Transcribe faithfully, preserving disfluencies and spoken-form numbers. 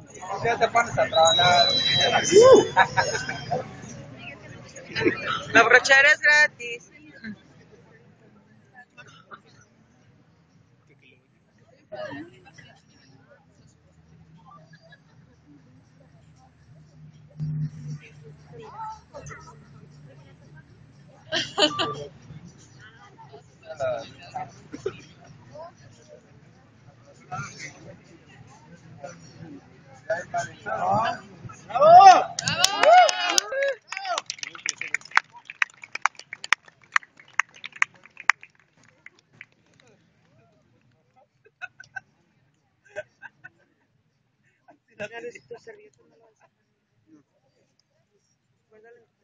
Ya te pones a trabajar. La brochera es gratis. ¡Bravo! Agarres tu servilleta, no lo vas a- Guárdalo.